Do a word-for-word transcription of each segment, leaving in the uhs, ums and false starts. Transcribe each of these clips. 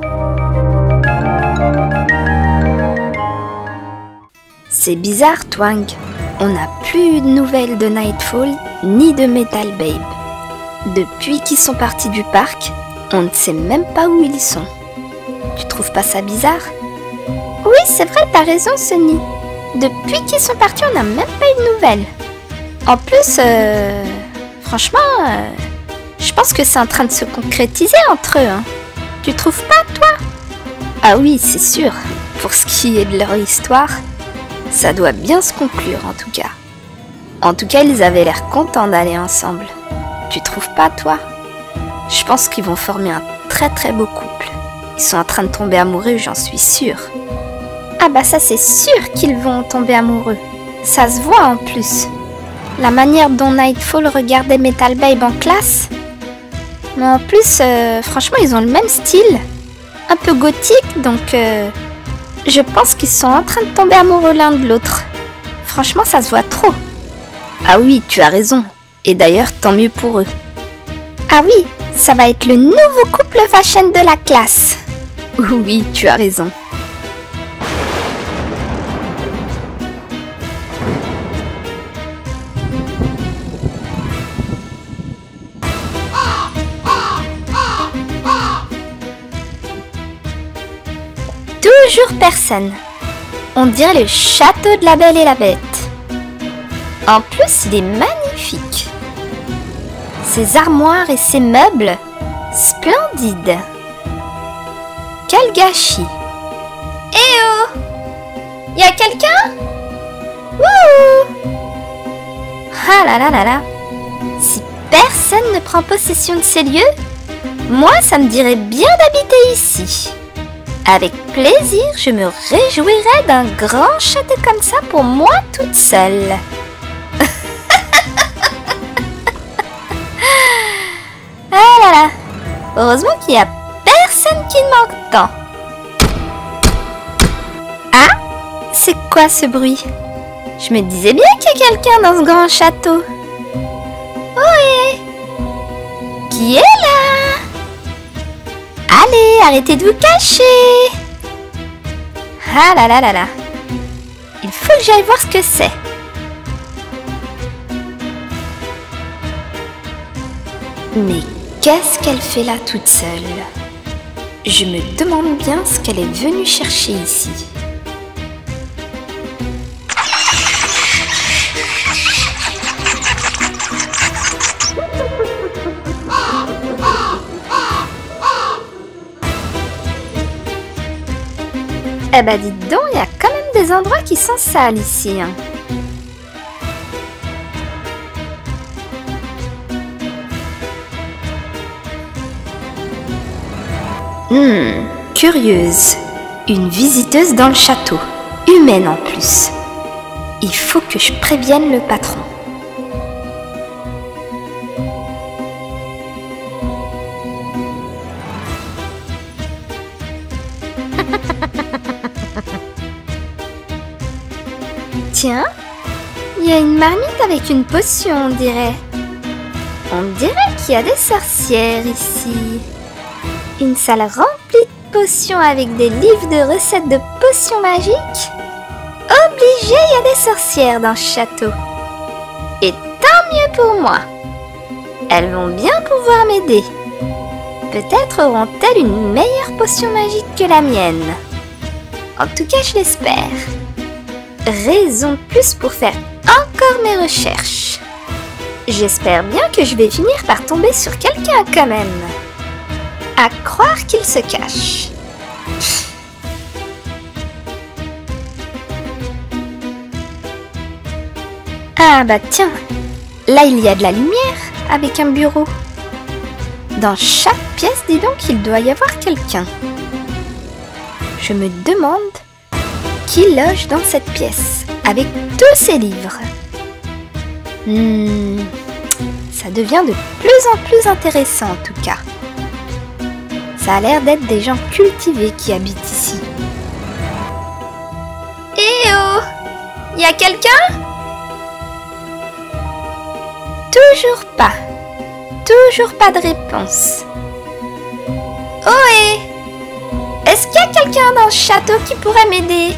C'est bizarre, Twang. On n'a plus eu de nouvelles de Nightfall ni de Metal Babe. Depuis qu'ils sont partis du parc, on ne sait même pas où ils sont. Tu trouves pas ça bizarre? Oui, c'est vrai, t'as raison, Sunny. Depuis qu'ils sont partis, on n'a même pas eu de nouvelles. En plus, euh, franchement, euh, je pense que c'est en train de se concrétiser entre eux. Hein. Tu trouves pas, toi? Ah oui, c'est sûr. Pour ce qui est de leur histoire, ça doit bien se conclure en tout cas. En tout cas, ils avaient l'air contents d'aller ensemble. Tu trouves pas, toi? Je pense qu'ils vont former un très très beau couple. Ils sont en train de tomber amoureux, j'en suis sûre. Ah bah ça c'est sûr qu'ils vont tomber amoureux. Ça se voit en plus. La manière dont Nightfall regardait Metal Babe en classe. Mais en plus, euh, franchement, ils ont le même style. Un peu gothique, donc euh, je pense qu'ils sont en train de tomber amoureux l'un de l'autre. Franchement, ça se voit trop. Ah oui, tu as raison. Et d'ailleurs, tant mieux pour eux. Ah oui, ça va être le nouveau couple fashion de la classe. Oui, tu as raison. Toujours personne. On dirait le château de la Belle et la Bête. En plus, il est magnifique. Ses armoires et ses meubles, splendides. Quel gâchis. Eh oh! Y a quelqu'un? Wouhou! Ah là là là là. Si personne ne prend possession de ces lieux, moi ça me dirait bien d'habiter ici. Avec plaisir, je me réjouirais d'un grand château comme ça pour moi toute seule. Ah là là! Heureusement qu'il n'y a personne qui me manque tant. Ah! C'est quoi ce bruit? Je me disais bien qu'il y a quelqu'un dans ce grand château. Ohé! Qui est là? Allez, arrêtez de vous cacher! Ah là là là là! Il faut que j'aille voir ce que c'est. Mais qu'est-ce qu'elle fait là toute seule? Je me demande bien ce qu'elle est venue chercher ici. Eh ben dites donc, il y a quand même des endroits qui sont sales ici. Hein. Hmm, curieuse. Une visiteuse dans le château. Humaine en plus. Il faut que je prévienne le patron. Tiens, il y a une marmite avec une potion, on dirait. On dirait qu'il y a des sorcières ici. Une salle remplie de potions avec des livres de recettes de potions magiques. Obligé, il y a des sorcières dans ce château. Et tant mieux pour moi. Elles vont bien pouvoir m'aider. Peut-être auront-elles une meilleure potion magique que la mienne. En tout cas, je l'espère. Raison de plus pour faire encore mes recherches. J'espère bien que je vais finir par tomber sur quelqu'un quand même. À croire qu'il se cache. Ah bah tiens, là il y a de la lumière avec un bureau. Dans chaque pièce, dis donc, il doit y avoir quelqu'un. Je me demande qui loge dans cette pièce avec tous ces livres. Hmm, ça devient de plus en plus intéressant en tout cas. Ça a l'air d'être des gens cultivés qui habitent ici. Eh oh! Y a quelqu'un? Toujours pas. Toujours pas de réponse. Ohé! quelqu'un dans ce château qui pourrait m'aider?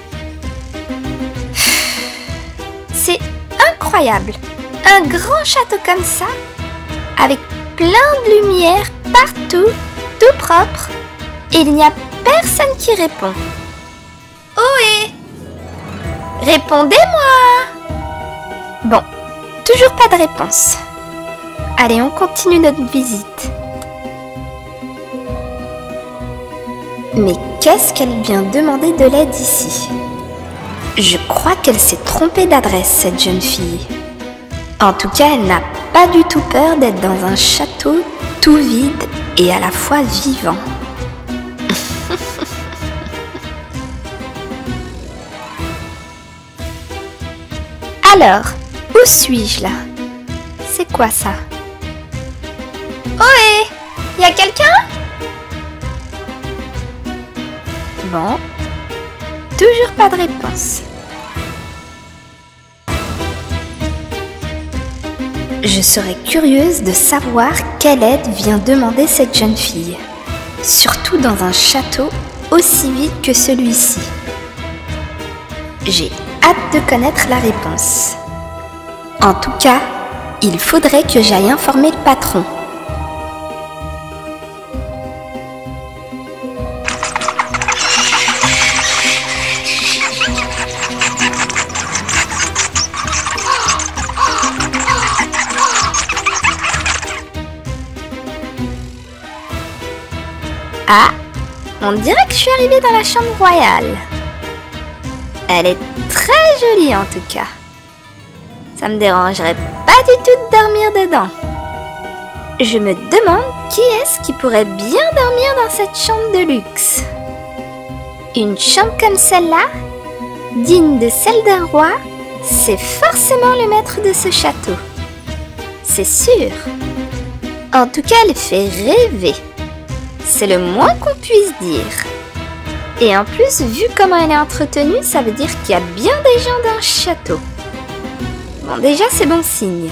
C'est incroyable. Un grand château comme ça, avec plein de lumière partout, tout propre, et il n'y a personne qui répond. Ohé! Répondez-moi! Bon, toujours pas de réponse. Allez, on continue notre visite. Mais qu'est-ce qu'elle vient demander de l'aide ici? Je crois qu'elle s'est trompée d'adresse, cette jeune fille. En tout cas, elle n'a pas du tout peur d'être dans un château tout vide et à la fois vivant. Alors, où suis-je là? C'est quoi ça? Ohé! Y a quelqu'un? Bon, toujours pas de réponse. Je serais curieuse de savoir quelle aide vient demander cette jeune fille, surtout dans un château aussi vide que celui-ci. J'ai hâte de connaître la réponse. En tout cas, il faudrait que j'aille informer le patron. Ah, on dirait que je suis arrivée dans la chambre royale. Elle est très jolie en tout cas. Ça me dérangerait pas du tout de dormir dedans. Je me demande qui est-ce qui pourrait bien dormir dans cette chambre de luxe. Une chambre comme celle-là, digne de celle d'un roi, c'est forcément le maître de ce château. C'est sûr. En tout cas, elle fait rêver. C'est le moins qu'on puisse dire. Et en plus, vu comment elle est entretenue, ça veut dire qu'il y a bien des gens dans ce château. Bon, déjà, c'est bon signe.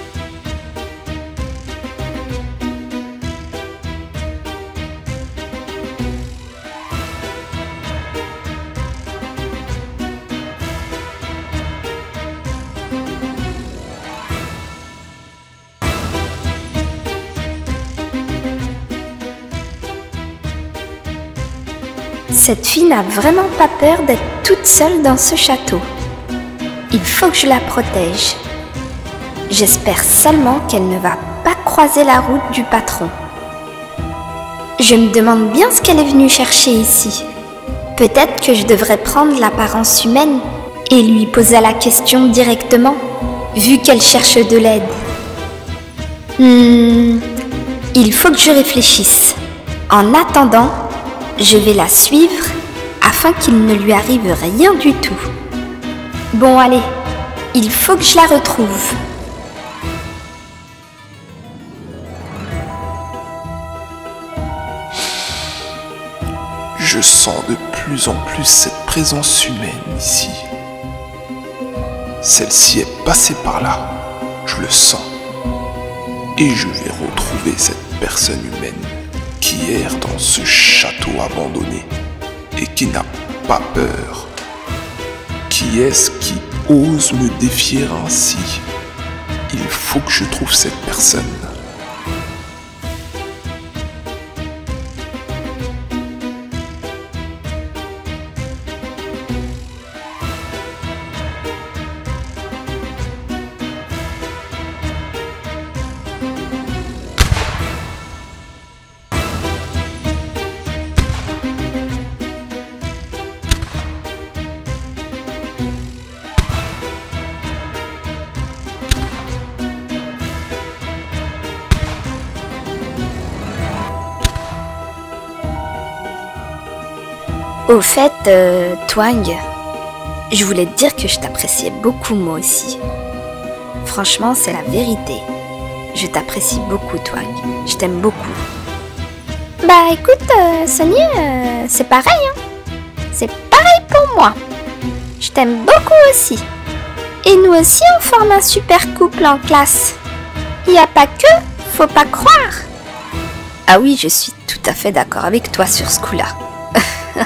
Cette fille n'a vraiment pas peur d'être toute seule dans ce château. Il faut que je la protège. J'espère seulement qu'elle ne va pas croiser la route du patron. Je me demande bien ce qu'elle est venue chercher ici. Peut-être que je devrais prendre l'apparence humaine et lui poser la question directement, vu qu'elle cherche de l'aide. Hmm, il faut que je réfléchisse. En attendant, je vais la suivre afin qu'il ne lui arrive rien du tout. Bon, allez, il faut que je la retrouve. Je sens de plus en plus cette présence humaine ici. Celle-ci est passée par là, je le sens. Et je vais retrouver cette personne humaine qui erre dans ce château abandonné et qui n'a pas peur. Qui est-ce qui ose me défier ainsi? Il faut que je trouve cette personne. Au fait, euh, Twang, je voulais te dire que je t'appréciais beaucoup moi aussi. Franchement, c'est la vérité. Je t'apprécie beaucoup, Twang. Je t'aime beaucoup. Bah écoute, euh, Sonny, euh, c'est pareil, hein. C'est pareil pour moi. Je t'aime beaucoup aussi. Et nous aussi, on forme un super couple en classe. Il n'y a pas que, faut pas croire. Ah oui, je suis tout à fait d'accord avec toi sur ce coup-là.